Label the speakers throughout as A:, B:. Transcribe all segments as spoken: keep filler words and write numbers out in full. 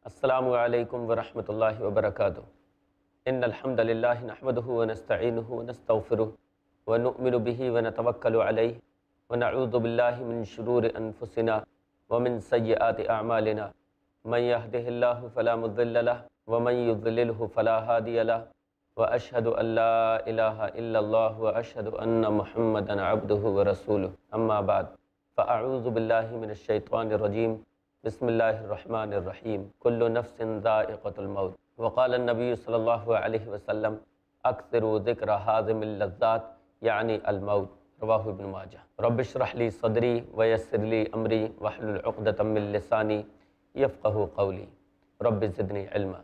A: السلام علیکم ورحمۃ اللہ وبرکاتہ۔ ان الحمد للہ نحمدہ ونستعینہ ونستغفرہ ونؤمن بہ ونتوکل علیہ ونعوذ باللہ من شرور انفسنا ومن سیئات اعمالنا من یہدہ اللہ فلا مضل لہ ومن یضللہ فلا ہادی لہ واشہد ان لا الہ الا اللہ واشہد ان محمدا عبدہ ورسولہ، اما بعد فاعوذ باللہ من الشیطان الرجیم، بسم اللہ الرحمن الرحیم، کل نفس ذائقۃ الموت، وقال النبی صلی اللہ علیہ وسلم اکثروا ذکر حازم اللذات یعنی الموت، رواہ ابن ماجہ۔ رب اشرح لی صدری ویسر لی امری واحلل عقدۃ من لسانی یفقہوا قولی، رب زدنی علما۔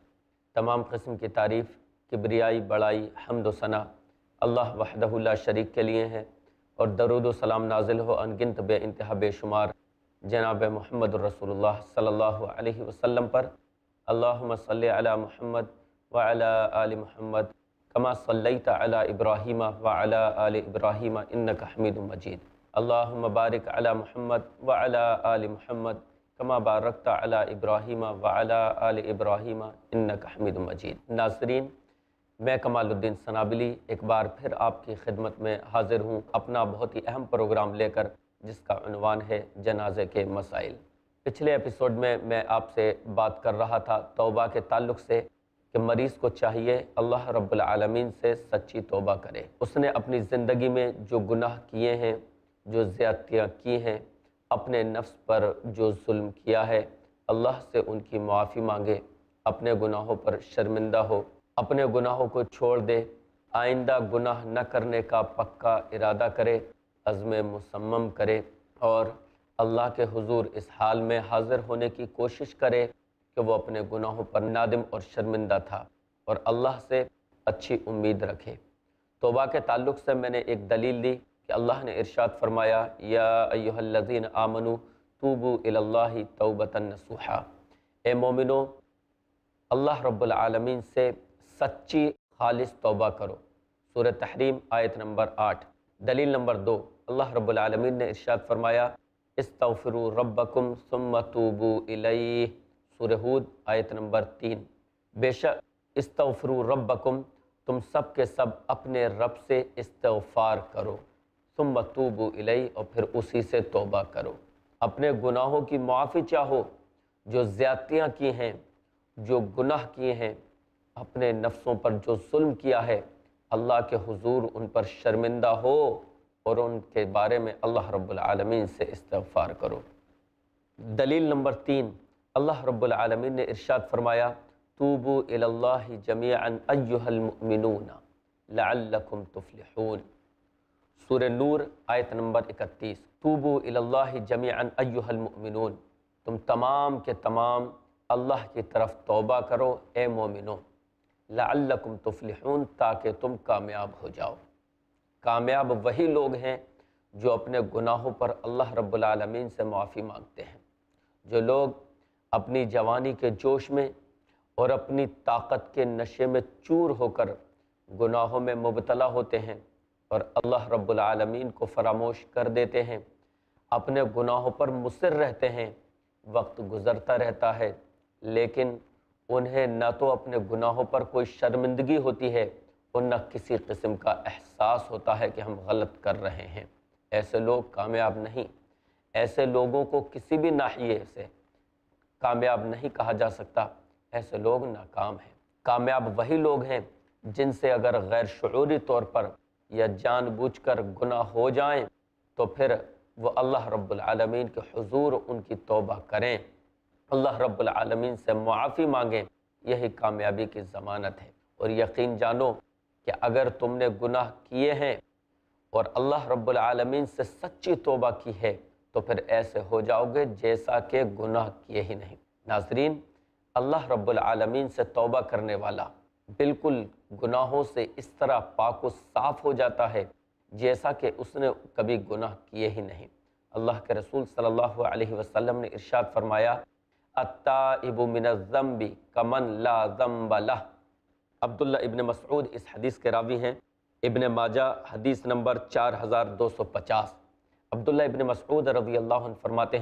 A: تمام قسم کی تعریف، کبریائی، بڑائی، حمد و ثنا اللہ وحدہ لا شریک کے لیے ہیں، اور درود و سلام نازل ہو انگنت بے انتہا بے شمار جناب محمد الرسول اللہ صلی اللہ علیہ وسلم پر۔ اللہم صلی علی محمد وعلی آل محمد کما صلیت علی ابراہیم وعلی آل ابراہیم انک حمید مجید۔ اللہم بارک علی محمد وعلی آل محمد کما بارکت علی ابراہیم وعلی آل ابراہیم انک حمید مجید۔ ناظرین، میں کمال الدین سنابلی ایک بار پھر آپ کی خدمت میں حاضر ہوں اپنا بہت ہی اہم پروگرام لے کر، جس کا عنوان ہے جنازے کے مسائل۔ پچھلے ایپیسوڈ میں میں آپ سے بات کر رہا تھا توبہ کے تعلق سے کہ مریض کو چاہیے اللہ رب العالمین سے سچی توبہ کرے۔ اس نے اپنی زندگی میں جو گناہ کیے ہیں، جو زیادتیاں کی ہیں، اپنے نفس پر جو ظلم کیا ہے، اللہ سے ان کی معافی مانگے، اپنے گناہوں پر شرمندہ ہو، اپنے گناہوں کو چھوڑ دے، آئندہ گناہ نہ کرنے کا پکا ارادہ کرے، عزم مصمم کرے، اور اللہ کے حضور اس حال میں حاضر ہونے کی کوشش کرے کہ وہ اپنے گناہوں پر نادم اور شرمندہ تھا، اور اللہ سے اچھی امید رکھے۔ توبہ کے تعلق سے میں نے ایک دلیل دی کہ اللہ نے ارشاد فرمایا، یا ایہا الذین آمنوا توبوا الی اللہ توبۃ نصوحا، اے مومنو اللہ رب العالمین سے سچی خالص توبہ کرو۔ سورہ تحریم آیت نمبر آٹھ۔ دلیل نمبر دو، اللہ رب العالمین نے ارشاد فرمایا، استغفروا ربکم ثم توبوا الیہ، سورہ ہود آیت نمبر تین۔ بے شک استغفروا ربکم، تم سب کے سب اپنے رب سے استغفار کرو، ثم توبوا الیہ، اور پھر اسی سے توبہ کرو، اپنے گناہوں کی معافی چاہو، جو زیادتیاں کی ہیں، جو گناہ کیے ہیں، اپنے نفسوں پر جو ظلم کیا ہے، اللہ کے حضور ان پر شرمندہ ہو اور ان کے بارے میں اللہ رب العالمین سے استغفار کرو۔ دلیل نمبر تین، اللہ رب العالمین نے ارشاد فرمایا، توبوا الی اللہ جمیعا ایھا المؤمنون لعلکم تفلحون، سورہ نور آیت نمبر اکتیس۔ توبوا الی اللہ جمیعا ایھا المؤمنون، تم تمام کے تمام اللہ کی طرف توبہ کرو اے مومنو، لعلکم تفلحون، تاکہ تم کامیاب ہو جاؤ۔ کامیاب وہی لوگ ہیں جو اپنے گناہوں پر اللہ رب العالمین سے معافی مانگتے ہیں۔ جو لوگ اپنی جوانی کے جوش میں اور اپنی طاقت کے نشے میں چور ہو کر گناہوں میں مبتلا ہوتے ہیں اور اللہ رب العالمین کو فراموش کر دیتے ہیں، اپنے گناہوں پر مصر رہتے ہیں، وقت گزرتا رہتا ہے لیکن انہیں نہ تو اپنے گناہوں پر کوئی شرمندگی ہوتی ہے اور نہ کسی قسم کا احساس ہوتا ہے کہ ہم غلط کر رہے ہیں۔ ایسے لوگ کامیاب نہیں، ایسے لوگوں کو کسی بھی ناحیے سے کامیاب نہیں کہا جا سکتا، ایسے لوگ ناکام ہیں۔ کامیاب وہی لوگ ہیں جن سے اگر غیر شعوری طور پر یا جان بوجھ کر گناہ ہو جائیں تو پھر وہ اللہ رب العالمین کے حضور ان کی توبہ کریں، اللہ رب العالمین سے معافی مانگیں، یہی کامیابی کی ضمانت ہے۔ اور یقین جانو کہ اگر تم نے گناہ کیے ہیں اور اللہ رب العالمین سے سچی توبہ کی ہے تو پھر ایسے ہو جاؤ گے جیسا کہ گناہ کیے ہی نہیں۔ ناظرین، اللہ رب العالمین سے توبہ کرنے والا بالکل گناہوں سے اس طرح پاک و صاف ہو جاتا ہے جیسا کہ اس نے کبھی گناہ کیے ہی نہیں۔ اللہ کے رسول صلی اللہ علیہ وسلم نے ارشاد فرمایا، التائب من الذنب کمن لا ذنب لہ۔ عبداللہ ابن مسعود اس حدیث کے راوی ہیں، ابن ماجہ حدیث نمبر چار ہزار دو سو پچاس۔ عبداللہ ابن مسعود رضی اللہ عنہ فرماتے ہیں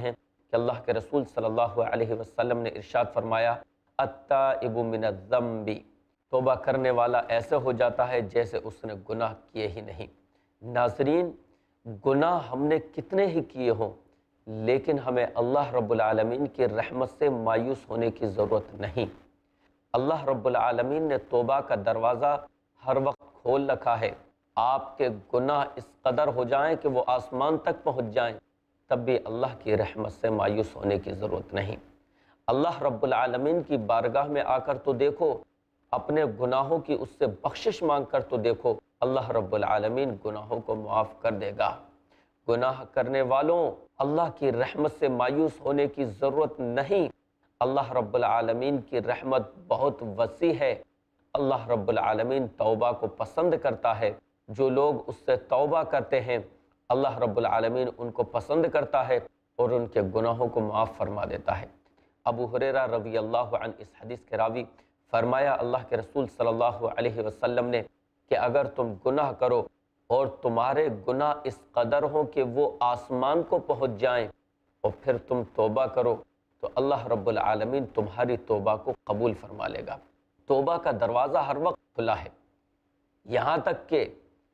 A: کہ اللہ کے رسول صلی اللہ علیہ وسلم نے ارشاد فرمایا التائب من الذنب، توبہ کرنے والا ایسے ہو جاتا ہے جیسے اس نے گناہ کیے ہی نہیں۔ ناظرین، گناہ ہم نے کتنے ہی کیے ہوں، لیکن ہمیں اللہ رب العالمین کی رحمت سے مایوس ہونے کی ضرورت نہیں۔ اللہ رب العالمین نے توبہ کا دروازہ ہر وقت کھول رکھا ہے۔ آپ کے گناہ اس قدر ہو جائیں کہ وہ آسمان تک پہنچ جائیں، تب بھی اللہ کی رحمت سے مایوس ہونے کی ضرورت نہیں۔ اللہ رب العالمین کی بارگاہ میں آ کر تو دیکھو، اپنے گناہوں کی اس سے بخشش مانگ کر تو دیکھو، اللہ رب العالمین گناہوں کو معاف کر دے گا۔ گناہ کرنے والوں، اللہ کی رحمت سے مایوس ہونے کی ضرورت نہیں۔ اللہ رب العالمین کی رحمت بہت وسیع ہے۔ اللہ رب العالمین توبہ کو پسند کرتا ہے۔ جو لوگ اس سے توبہ کرتے ہیں، اللہ رب العالمین ان کو پسند کرتا ہے اور ان کے گناہوں کو معاف فرما دیتا ہے۔ ابو ہریرہ رضی اللہ عنہ اس حدیث کے راوی، فرمایا اللہ کے رسول صلی اللہ علیہ وسلم نے کہ اگر تم گناہ کرو اور تمہارے گناہ اس قدر ہوں کہ وہ آسمان کو پہنچ جائیں اور پھر تم توبہ کرو تو اللہ رب العالمین تمہاری توبہ کو قبول فرما لے گا۔ توبہ کا دروازہ ہر وقت کھلا ہے، یہاں تک کہ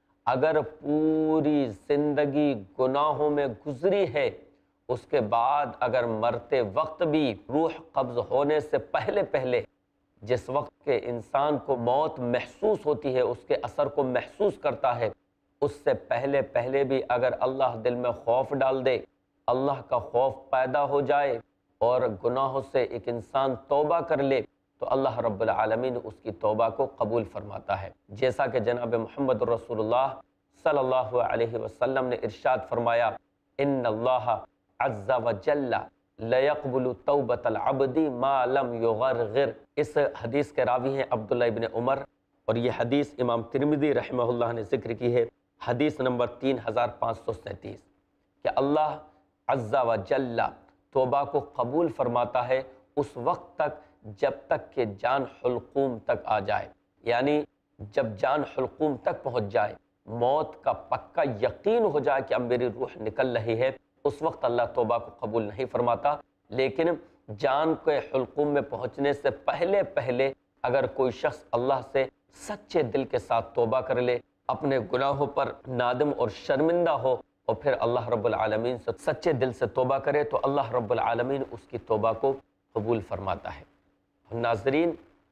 A: اگر پوری زندگی گناہوں میں گزری ہے، اس کے بعد اگر مرتے وقت بھی روح قبض ہونے سے پہلے پہلے جس وقت کے انسان کو موت محسوس ہوتی ہے، اس کے اثر کو محسوس کرتا ہے، اس سے پہلے پہلے بھی اگر اللہ دل میں خوف ڈال دے، اللہ کا خوف پیدا ہو جائے اور گناہوں سے ایک انسان توبہ کر لے تو اللہ رب العالمین اس کی توبہ کو قبول فرماتا ہے۔ جیسا کہ جناب محمد رسول اللہ صلی اللہ علیہ وسلم نے ارشاد فرمایا ان اللہ عز وجل لیقبل توبۃ العبد ما لم یغرغر۔ اس حدیث کے راوی ہیں عبداللہ ابن عمر، اور یہ حدیث امام ترمذی رحمہ اللہ نے ذکر کی ہے، حدیث نمبر تین ہزار پانچ سو سینتیس، کہ اللہ عز وجل توبہ کو قبول فرماتا ہے اس وقت تک جب تک کہ جان حلقوم تک آ جائے، یعنی جب جان حلقوم تک پہنچ جائے، موت کا پکا یقین ہو جائے کہ اب میری روح نکل رہی ہے، اس وقت اللہ توبہ کو قبول نہیں فرماتا۔ لیکن جان کے حلقوم میں پہنچنے سے پہلے پہلے اگر کوئی شخص اللہ سے سچے دل کے ساتھ توبہ کر لے، اپنے گناہوں پر نادم اور شرمندہ ہو اور پھر اللہ رب العالمین سے سچے دل سے توبہ کرے تو اللہ رب العالمین اس کی توبہ کو قبول فرماتا ہے۔ ناظرین،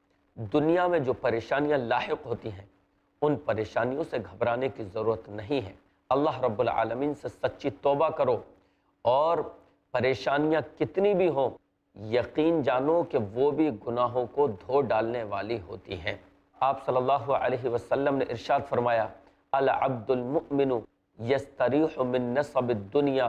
A: دنیا میں جو پریشانیاں لاحق ہوتی ہیں ان پریشانیوں سے گھبرانے کی ضرورت نہیں ہے۔ اللہ رب العالمین سے سچی توبہ کرو، اور پریشانیاں کتنی بھی ہوں یقین جانو کہ وہ بھی گناہوں کو دھو ڈالنے والی ہوتی ہیں۔ آپ صلی اللہ علیہ وسلم نے ارشاد فرمایا العبد المؤمن یستریح من نصب الدنیا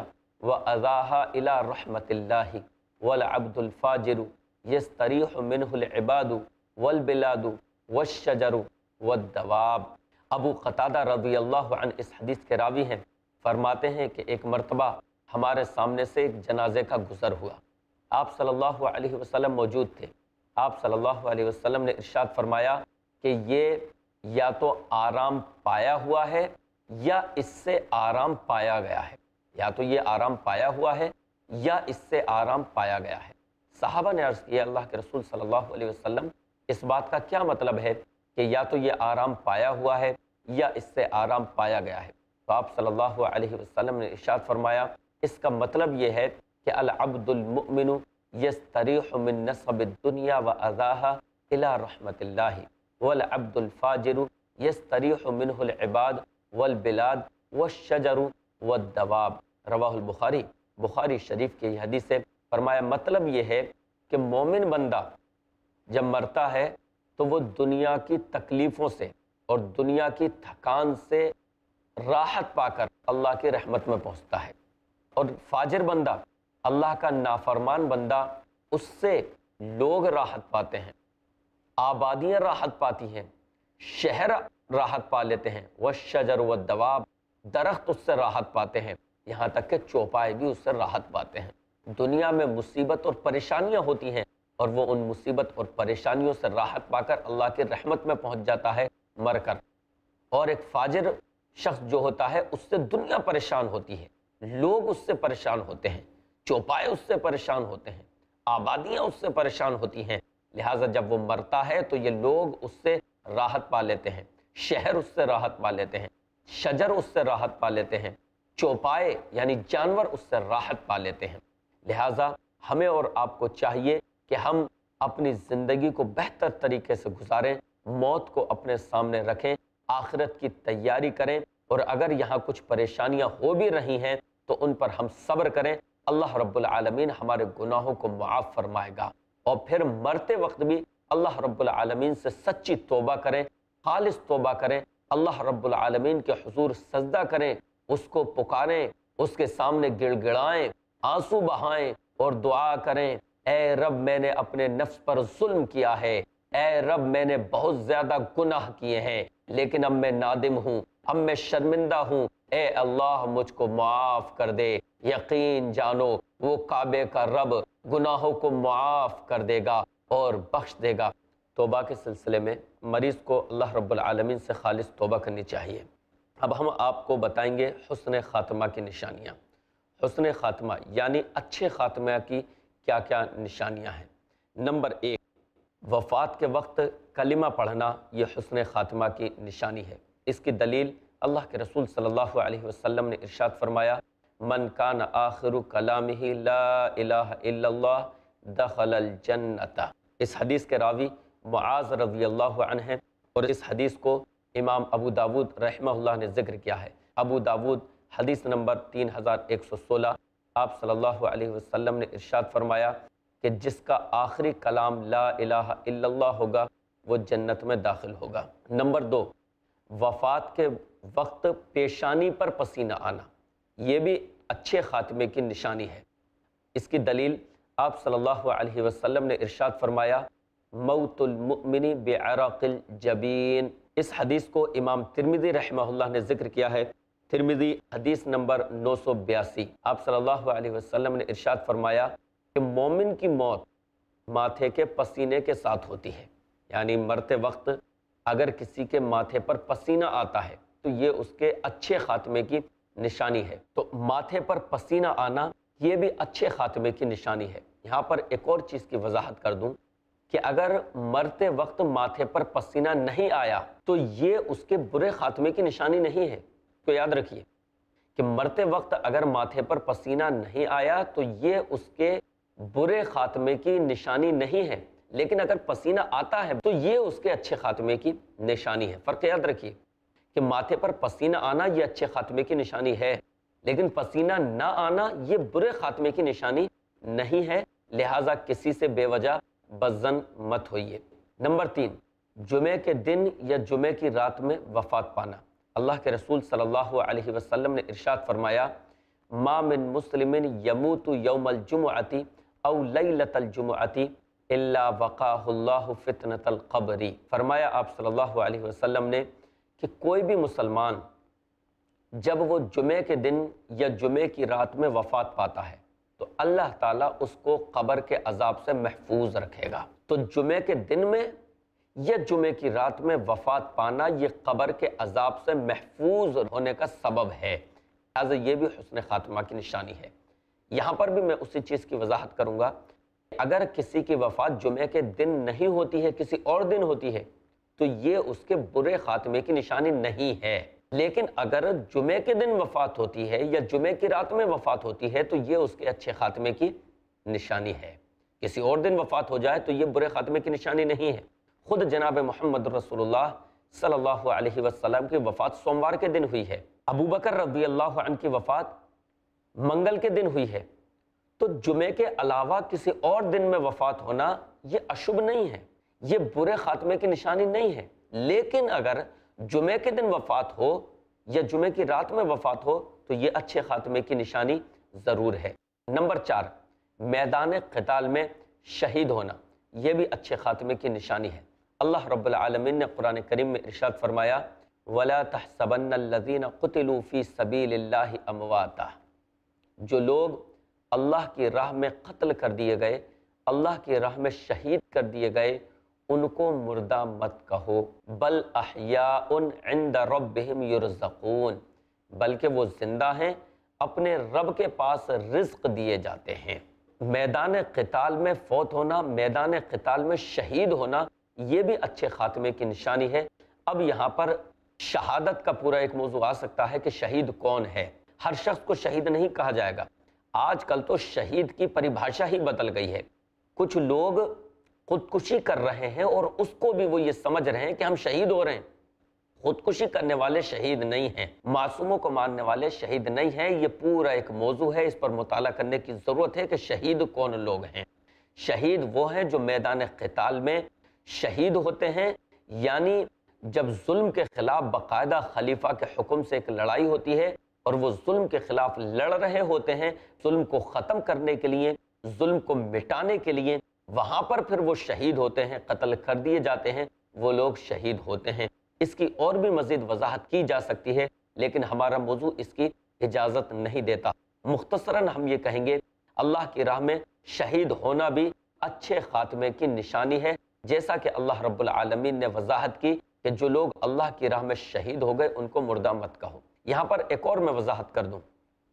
A: وأذاها الى رحمت اللہ والعبد الفاجر یستریح منہ العباد والبلاد والشجر والدواب۔ ابو قتادہ رضی اللہ عنہ اس حدیث کے راوی ہیں، فرماتے ہیں کہ ایک مرتبہ ہمارے سامنے سے ایک جنازے کا گزر ہوا، آپ صلی اللہ علیہ وسلم موجود تھے۔ آپ صلی اللہ علیہ وسلم نے ارشاد فرمایا کہ یہ یا تو آرام پایا ہوا ہے یا اس سے آرام پایا گیا ہے، یا تو یہ آرام پایا ہوا ہے یا اس سے آرام پایا گیا ہے۔ صحابہ نے عرض کیا اللہ کے رسول صلی اللہ علیہ وسلم، اس بات کا کیا مطلب ہے کہ یا تو یہ آرام پایا ہوا ہے یا اس سے آرام پایا گیا ہے؟ تو آپ صلی اللہ علیہ وسلم نے ارشاد فرمایا اس کا مطلب یہ ہے کہ العبد المؤمن یستریح من نصب الدنیا وأذاها الى رحمت اللہ والعبد الفاجر یستریح منہ العباد والبلاد والشجر والدواب۔ رواہ البخاری، بخاری شریف کی یہ حدیث ہے۔ فرمایا مطلب یہ ہے کہ مومن بندہ جب مرتا ہے تو وہ دنیا کی تکلیفوں سے اور دنیا کی تھکان سے راحت پا کر اللہ کی رحمت میں پہنچتا ہے، اور فاجر بندہ، اللہ کا نافرمان بندہ، اس سے لوگ راحت پاتے ہیں، آبادیاں راحت پاتی ہیں، شہر راحت پا لیتے ہیں، والشجر والدواب، درخت اس سے راحت پاتے ہیں، یہاں تک کہ چوپائے بھی اس سے راحت پاتے ہیں۔ دنیا میں مصیبت اور پریشانیاں ہوتی ہیں اور وہ ان مصیبت اور پریشانیوں سے راحت پا کر اللہ کی رحمت میں پہنچ جاتا ہے مر کر۔ اور ایک فاجر شخص جو ہوتا ہے اس سے دنیا پریشان ہوتی ہے، لوگ اس سے پریشان ہوتے ہیں، چوپائے اس سے پریشان ہوتے ہیں، آبادیاں اس سے پریشان ہوتی ہیں، لہٰذا جب وہ مرتا ہے تو یہ لوگ اس سے راحت پا لیتے ہیں، شہر اس سے راحت پا لیتے ہیں، شجر اس سے راحت پا لیتے ہیں، چوپائے یعنی جانور اس سے راحت پا لیتے ہیں۔ لہٰذا ہمیں اور آپ کو چاہیے کہ ہم اپنی زندگی کو بہتر طریقے سے گزاریں، موت کو اپنے سامنے رکھیں، آخرت کی تیاری کریں، اور اگر یہاں کچھ پریشانیاں ہو بھی رہی ہیں تو ان پر ہم صبر کریں، اللہ رب العالمین ہمارے گناہوں کو معاف فرمائے گا۔ اور پھر مرتے وقت بھی اللہ رب العالمین سے سچی توبہ کریں، خالص توبہ کریں، اللہ رب العالمین کے حضور سجدہ کریں، اس کو پکاریں، اس کے سامنے گڑ گڑائیں، آنسو بہائیں اور دعا کریں، اے رب میں نے اپنے نفس پر ظلم کیا ہے، اے رب میں نے بہت زیادہ گناہ کیے ہیں، لیکن اب میں نادم ہوں، اب میں شرمندہ ہوں، اے اللہ مجھ کو معاف کر دے۔ یقین جانو وہ کعبے کا رب گناہوں کو معاف کر دے گا اور بخش دے گا۔ توبہ کے سلسلے میں مریض کو اللہ رب العالمین سے خالص توبہ کرنی چاہیے۔ اب ہم آپ کو بتائیں گے حسن خاتمہ کی نشانیاں۔ حسن خاتمہ یعنی اچھے خاتمہ کی کیا کیا نشانیاں ہیں۔ نمبر ایک، وفات کے وقت کلمہ پڑھنا یہ حسن خاتمہ کی نشانی ہے۔ اس کی دلیل اللہ کے رسول صلی اللہ علیہ وسلم نے ارشاد فرمایا، من کان آخر کلامہ لا الہ الا اللہ دخل الجنۃ۔ اس حدیث کے راوی معاذ رضی اللہ عنہ ہیں، اور اس حدیث کو امام ابو داود رحمہ اللہ نے ذکر کیا ہے۔ ابو داود حدیث نمبر تین ہزار ایک سو سولہ، آپ صلی اللہ علیہ وسلم نے ارشاد فرمایا کہ جس کا آخری کلام لا الہ الا اللہ ہوگا وہ جنت میں داخل ہوگا۔ نمبر دو، وفات کے وقت پیشانی پر پسینہ آنا، یہ بھی اچھے خاتمے کی نشانی ہے۔ اس کی دلیل آپ صلی اللہ علیہ وسلم نے ارشاد فرمایا، موت المؤمن بعرق الجبین۔ اس حدیث کو امام ترمذی رحمہ اللہ نے ذکر کیا ہے۔ ترمذی حدیث نمبر نو سو بیاسی، آپ صلی اللہ علیہ وسلم نے ارشاد فرمایا کہ مومن کی موت ماتھے کے پسینے کے ساتھ ہوتی ہے، یعنی مرتے وقت اگر کسی کے ماتھے پر پسینہ آتا ہے تو یہ اس کے اچھے خاتمے کی نشانی ہے۔ تو ماتھے پر پسینہ آنا یہ بھی اچھے خاتمے کی نشانی ہے۔ یہاں پر ایک اور چیز کی وضاحت کر دوں کہ اگر مرتے وقت ماتھے پر پسینہ نہیں آیا تو یہ اس کے برے خاتمے کی نشانی نہیں ہے۔ تو یاد رکھیے کہ مرتے وقت اگر ماتھے پر پسینہ نہیں آیا تو یہ اس کے برے خاتمے کی نشانی نہیں ہے، لیکن اگر پسینہ آتا ہے تو یہ اس کے اچھے خاتمے کی نشانی ہے۔ فرق یاد رکھیے کہ ماتھے پر پسینہ آنا یہ اچھے خاتمے کی نشانی ہے، لیکن پسینہ نہ آنا یہ برے خاتمے کی نشانی نہیں ہے، لہٰذا کسی سے بے وجہ بظن مت ہوئیے۔ نمبر تین، جمعے کے دن یا جمعے کی رات میں وفات پانا۔ اللہ کے رسول صلی اللہ علیہ وسلم نے ارشاد فرمایا، ما من مسلم یموت یوم الجمعۃ او لیلۃ الجمعۃ الا وقاہ اللہ فتنۃ القبر۔ فرمایا آپ صلی اللہ علیہ وسلم نے کہ کوئی بھی مسلمان جب وہ جمعے کے دن یا جمعے کی رات میں وفات پاتا ہے تو اللہ تعالیٰ اس کو قبر کے عذاب سے محفوظ رکھے گا۔ تو جمعے کے دن میں یا جمعے کی رات میں وفات پانا یہ قبر کے عذاب سے محفوظ ہونے کا سبب ہے، لہٰذا یہ بھی حسن خاتمہ کی نشانی ہے۔ یہاں پر بھی میں اسی چیز کی وضاحت کروں گا، اگر کسی کی وفات جمعے کے دن نہیں ہوتی ہے، کسی اور دن ہوتی ہے تو یہ اس کے برے خاتمے کی نشانی نہیں ہے، لیکن اگر جمعے کے دن وفات ہوتی ہے یا جمعے کی رات میں وفات ہوتی ہے تو یہ اس کے اچھے خاتمے کی نشانی ہے۔ کسی اور دن وفات ہو جائے تو یہ برے خاتمے کی نشانی نہیں ہے۔ خود جناب محمد رسول اللہ صلی اللہ علیہ وسلم کی وفات سوموار کے دن ہوئی ہے، ابو بکر رضی اللہ عنہ کی وفات منگل کے دن ہوئی ہے، تو جمعے کے علاوہ کسی اور دن میں وفات ہونا یہ اشب نہیں ہے، یہ برے خاتمے کی نشانی نہیں ہے، لیکن اگر جمعے کے دن وفات ہو یا جمعے کی رات میں وفات ہو تو یہ اچھے خاتمے کی نشانی ضرور ہے۔ نمبر چار، میدان قتال میں شہید ہونا، یہ بھی اچھے خاتمے کی نشانی ہے۔ اللہ رب العالمین نے قرآن کریم میں ارشاد فرمایا، وَلَا تَحْسَبَنَّ الَّذِينَ قُتِلُوا فِي سَبِيلِ اللَّهِ أَمْوَاتًا۔ جو لوگ اللہ کی راہ میں قتل کر دیے گئے، اللہ کی راہ میں شہید کر دیے گئے، ان کو مردہ مت کہو، بل احیاء عند ربہم یرزقون، بلکہ وہ زندہ ہیں، اپنے رب کے پاس رزق دیے جاتے ہیں۔ میدان قتال میں فوت ہونا، میدان قتال میں شہید ہونا، یہ بھی اچھے خاتمے کی نشانی ہے۔ اب یہاں پر شہادت کا پورا ایک موضوع آ سکتا ہے کہ شہید کون ہے۔ ہر شخص کو شہید نہیں کہا جائے گا۔ آج کل تو شہید کی پریبھاشا ہی بدل گئی ہے۔ کچھ لوگ خودکشی کر رہے ہیں اور اس کو بھی وہ یہ سمجھ رہے ہیں کہ ہم شہید ہو رہے ہیں۔ خودکشی کرنے والے شہید نہیں ہیں، معصوموں کو مارنے والے شہید نہیں ہیں۔ یہ پورا ایک موضوع ہے، اس پر مطالعہ کرنے کی ضرورت ہے کہ شہید کون لوگ ہیں۔ شہید وہ ہیں جو میدان قتال میں شہید ہوتے ہیں، یعنی جب ظلم کے خلاف باقاعدہ خلیفہ کے حکم سے ایک لڑائی ہوتی ہے اور وہ ظلم کے خلاف لڑ رہے ہوتے ہیں، ظلم کو ختم کرنے کے لیے، ظلم کو مٹانے کے لیے، وہاں پر پھر وہ شہید ہوتے ہیں، قتل کر دیے جاتے ہیں، وہ لوگ شہید ہوتے ہیں۔ اس کی اور بھی مزید وضاحت کی جا سکتی ہے، لیکن ہمارا موضوع اس کی اجازت نہیں دیتا۔ مختصراً ہم یہ کہیں گے، اللہ کی راہ میں شہید ہونا بھی اچھے خاتمے کی نشانی ہے، جیسا کہ اللہ رب العالمین نے وضاحت کی کہ جو لوگ اللہ کی راہ میں شہید ہو گئے ان کو مردہ مت کہو۔ یہاں پر ایک اور میں وضاحت کر دوں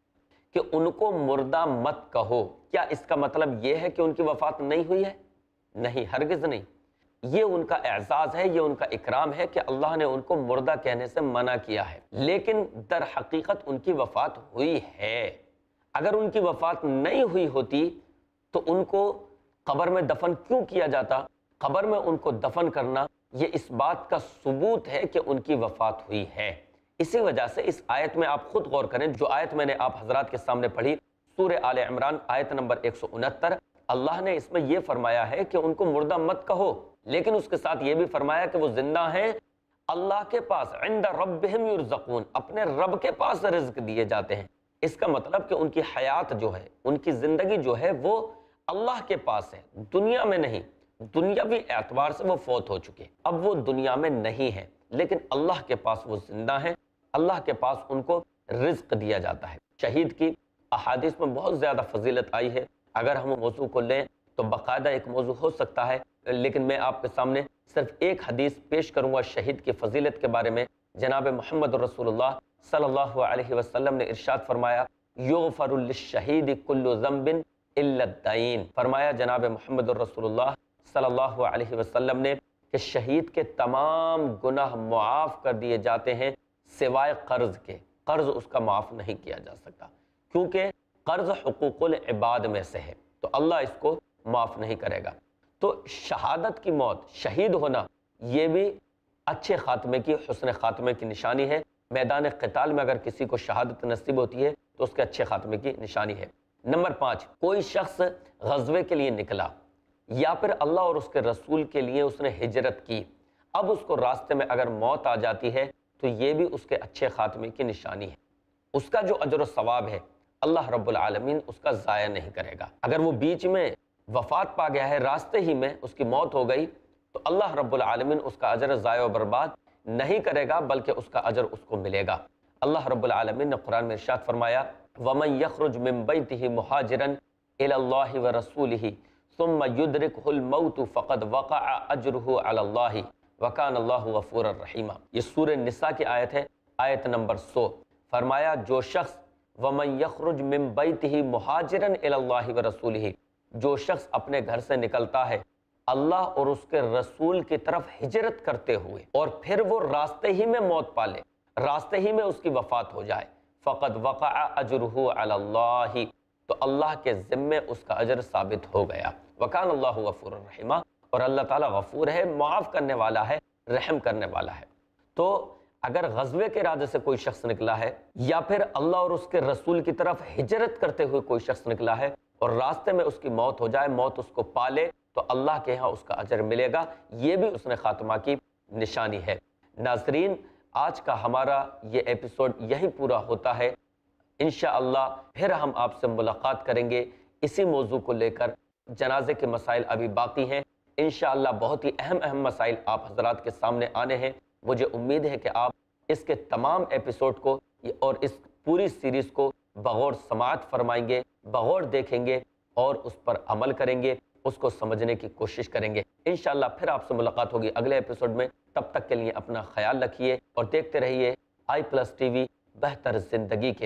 A: کہ ان کو مردہ مت کہو، کیا اس کا مطلب یہ ہے کہ ان کی وفات نہیں ہوئی ہے؟ نہیں، ہرگز نہیں۔ یہ ان کا اعزاز ہے، یہ ان کا اکرام ہے کہ اللہ نے ان کو مردہ کہنے سے منع کیا ہے، لیکن در حقیقت ان کی وفات ہوئی ہے۔ اگر ان کی وفات نہیں ہوئی ہوتی تو ان کو قبر میں دفن کیوں کیا جاتا؟ قبر میں ان کو دفن کرنا یہ اس بات کا ثبوت ہے کہ ان کی وفات ہوئی ہے۔ اسی وجہ سے اس آیت میں آپ خود غور کریں، جو آیت میں نے آپ حضرات کے سامنے پڑھی، سورہ آل عمران آیت نمبر ایک سو انہتر، اللہ نے اس میں یہ فرمایا ہے کہ ان کو مردہ مت کہو، لیکن اس کے ساتھ یہ بھی فرمایا کہ وہ زندہ ہیں، اللہ کے پاس، عند ربہم یرزقون، اپنے رب کے پاس رزق دیے جاتے ہیں۔ اس کا مطلب کہ ان کی حیات جو ہے، ان کی زندگی جو ہے وہ اللہ کے پاس ہے، دنیا میں نہیں۔ دنیاوی اعتبار سے وہ فوت ہو چکے، اب وہ دنیا میں نہیں ہے، لیکن اللہ کے پاس وہ زندہ ہیں، اللہ کے پاس ان کو رزق دیا جاتا ہے۔ شہید کی احادیث میں بہت زیادہ فضیلت آئی ہے، اگر ہم موضوع کو لیں تو باقاعدہ ایک موضوع ہو سکتا ہے، لیکن میں آپ کے سامنے صرف ایک حدیث پیش کروں گا شہید کی فضیلت کے بارے میں۔ جناب محمد رسول اللہ صلی اللہ علیہ وسلم نے ارشاد فرمایا، یغفر للشہید کل ذنب الا الدین، فرمایا جناب محمد رسول اللہ صلی اللہ علیہ وسلم نے کہ شہید کے تمام گناہ معاف کر دیے جاتے ہیں سوائے قرض کے۔ قرض اس کا معاف نہیں کیا جا سکتا، کیونکہ قرض حقوق العباد میں سے ہے، تو اللہ اس کو معاف نہیں کرے گا۔ تو شہادت کی موت، شہید ہونا، یہ بھی اچھے خاتمے کی، حسن خاتمے کی نشانی ہے۔ میدان قتال میں اگر کسی کو شہادت نصیب ہوتی ہے تو اس کے اچھے خاتمے کی نشانی ہے۔ نمبر پانچ، کوئی شخص غزوے کے لیے نکلا یا پھر اللہ اور اس کے رسول کے لیے اس نے ہجرت کی، اب اس کو راستے میں اگر موت آ جاتی ہے تو یہ بھی اس کے اچھے خاتمے کی نشانی ہے۔ اس کا جو اجر و ثواب ہے اللہ رب العالمین اس کا ضائع نہیں کرے گا۔ اگر وہ بیچ میں وفات پا گیا ہے، راستے ہی میں اس کی موت ہو گئی، تو اللہ رب العالمین اس کا اجر ضائع و برباد نہیں کرے گا، بلکہ اس کا اجر اس کو ملے گا۔ اللہ رب العالمین نے قرآن میں ارشاد فرمایا، وَمَن يَخْرُجْ مِن بَيْتِهِ مُهَاجِرًا إِلَى اللَّهِ وَرَسُولِهِ ثُمَّ يُدْرِكْهُ الْمَوْتُ فَقَدْ وَقَعَ أَجْرُهُ عَلَى اللَّهِ وَكَانَ اللَّهُ غَفُورًا رَحِيمًا۔ یہ سورہ نساء کی آیت ہے، آیت نمبر سو۔ فرمایا جو شخص وَمَن يَخْرُجْ مِن بَيْتِهِ مُهَاجِرًا إِلَى اللَّهِ وَرَسُولِهِ، جو شخص اپنے گھر سے نکلتا ہے اللہ اور اس کے رسول کی طرف ہجرت کرتے ہوئے، اور پھر وہ راستے ہی میں موت پالے، راستے ہی میں اس کی وفات ہو جائے، فقد وقع اجرہ علی اللہ، تو اللہ کے ذمے اس کا اجر ثابت ہو گیا۔ وکان اللہ غفور الرحیم، اور اللہ تعالیٰ غفور ہے، معاف کرنے والا ہے، رحم کرنے والا ہے۔ تو اگر غزوے کے ارادے سے کوئی شخص نکلا ہے یا پھر اللہ اور اس کے رسول کی طرف ہجرت کرتے ہوئے کوئی شخص نکلا ہے اور راستے میں اس کی موت ہو جائے، موت اس کو پالے، تو اللہ کے ہاں اس کا اجر ملے گا، یہ بھی حسن خاتمہ کی نشانی ہے۔ ناظرین، آج کا ہمارا یہ ایپیسوڈ یہی پورا ہوتا ہے۔ انشاءاللہ پھر ہم آپ سے ملاقات کریں گے اسی موضوع کو لے کر۔ جنازے کے مسائل ابھی باقی ہیں، انشاءاللہ بہت ہی اہم اہم مسائل آپ حضرات کے سامنے آنے ہیں۔ مجھے امید ہے کہ آپ اس کے تمام ایپیسوڈ کو اور اس پوری سیریز کو بغور سماعت فرمائیں گے، بغور دیکھیں گے اور اس پر عمل کریں گے، اس کو سمجھنے کی کوشش کریں گے۔ انشاءاللہ پھر آپ سے ملاقات ہوگی اگلے ایپیسوڈ میں۔ تب تک کے لیے اپنا خیال رکھیے اور دیکھتے رہیے آئی پلس ٹی وی، بہتر زندگی کے لیے۔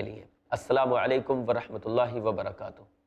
A: السلام علیکم ورحمۃ اللہ وبرکاتہ۔